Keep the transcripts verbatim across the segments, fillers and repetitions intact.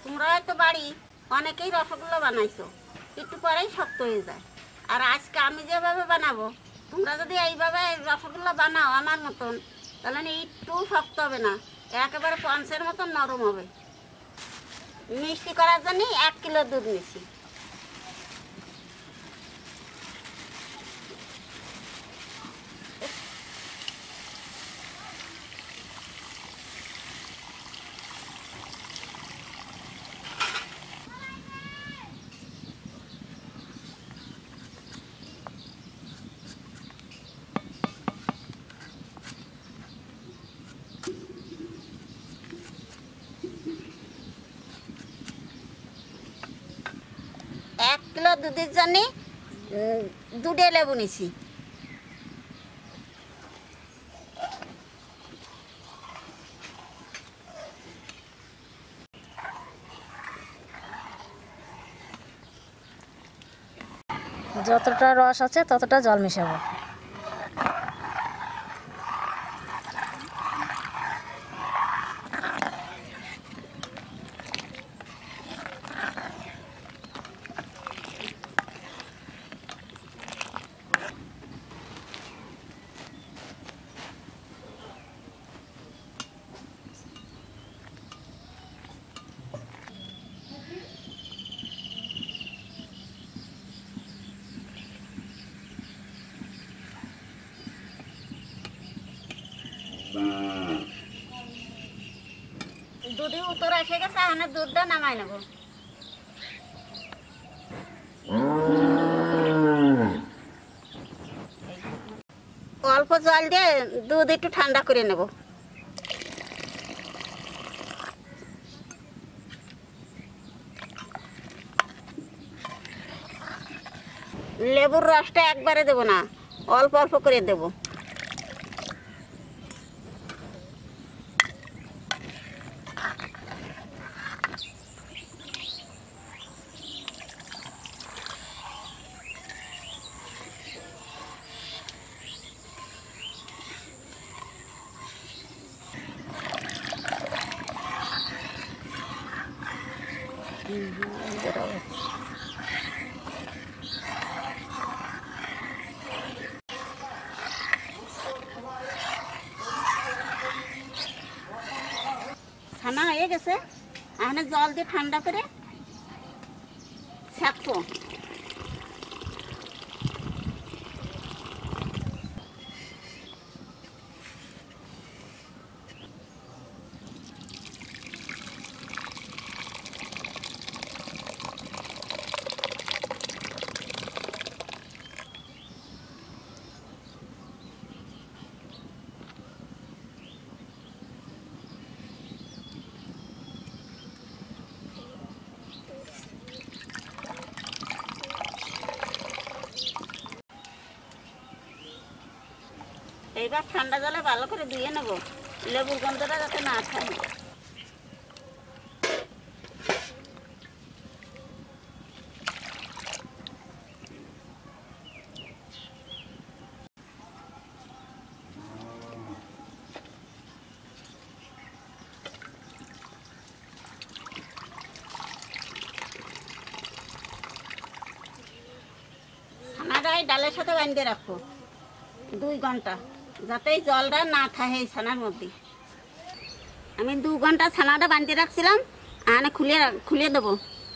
তোমরা হয়তো বাড়ি অনেকেই রসগোল্লা বানাইছো, একটু পরেই শক্ত হয়ে যায়। আর আজকে আমি যেভাবে বানাবো, তোমরা যদি এইভাবে রসগোল্লা বানাও আমার মতন, তাহলে একটু শক্ত হবে না, একেবারে পঞ্চের মতন নরম হবে। মিষ্টি করার জন্য এক কিলো দুধ নিচ্ছি। এক কিলো দুধের জন্য দুধে লেবু নিছি। যতটা রস আছে ততটা জল মেশাবো। দুধে উতর এসে গেছে, এখন দুধটা নামাই নেব। অল্প জল দিয়ে দুধ একটু ঠান্ডা করে নেব। লেবুর রসটা একবারে দেবো না, অল্প অল্প করে দেবো। ছানা হয়ে গেছে, এখানে জল দিয়ে ঠান্ডা করে ছাকবো। এইবার ঠান্ডা জলে ভালো করে ধুয়ে নেব, লেবুর গন্ধটা যাতে না থাকে। ছানাটা এই ডালের সাথে বাঁধে রাখো দুই ঘন্টা, যাতে এই জলটা না থাকে এই ছানার মধ্যে। আমি দু ঘন্টা ছানাটা বাঁধতে রাখছিলাম, আনে খুলে খুলে দেবো।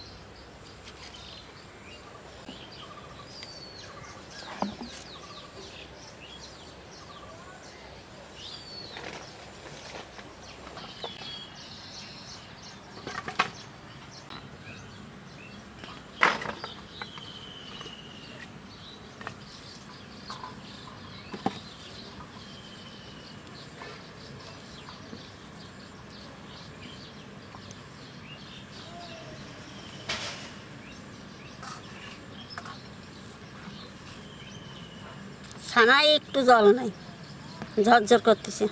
ছানায় একটু জল নাই, ঝরঝর করতেছে।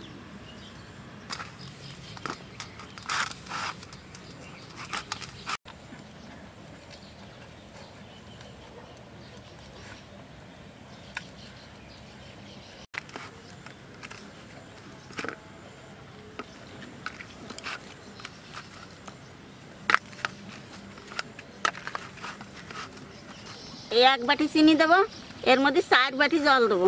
এই এক বাটি চিনি দেবো, এর মধ্যে চার বাটি জল দেবো।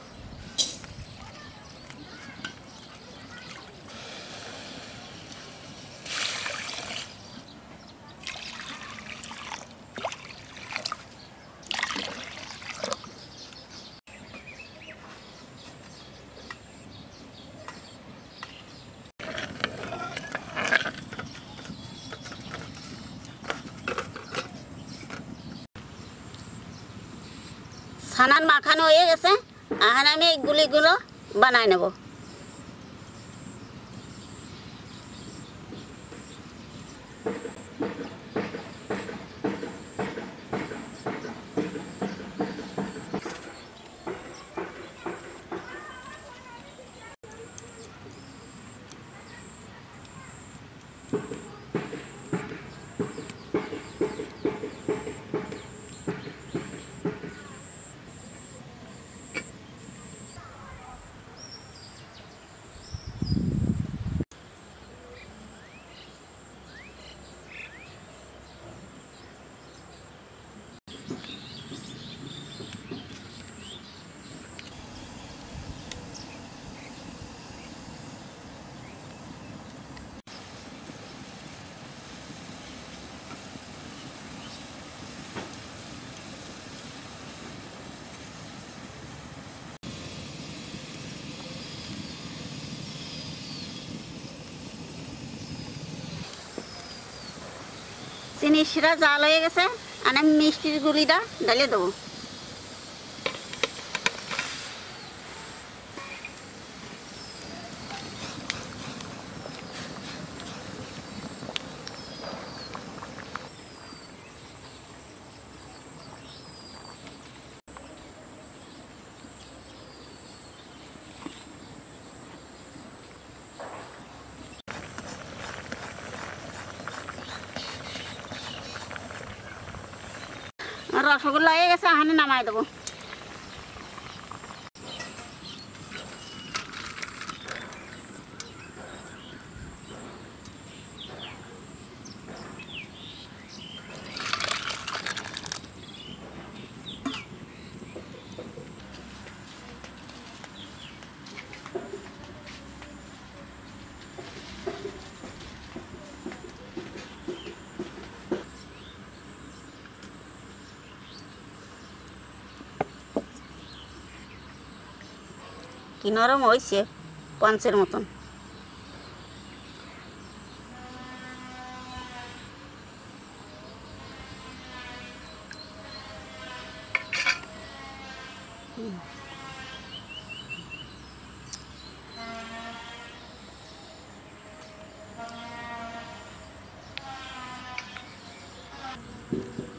ছানার মাখানো হয়ে গেছে, এখন আমি এই গুলিগুলো বানাই নেব। চিনির শিরা জাল হয়ে গেছে, আর আমি মিষ্টির গুলিটা ঢেলে দেবো। রসগোল্লা হয়ে গেছে, এখানে নামাই দেবো। কি নরম হয়েছে, পঞ্চের মতন। হুম